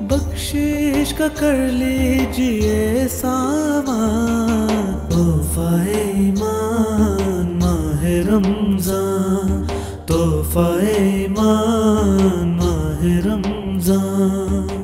बख्शिश का कर लीजिए सामान, तोहफा-ए ईमान माहे रमजान, तोहफा-ए ईमान माहे रमजान।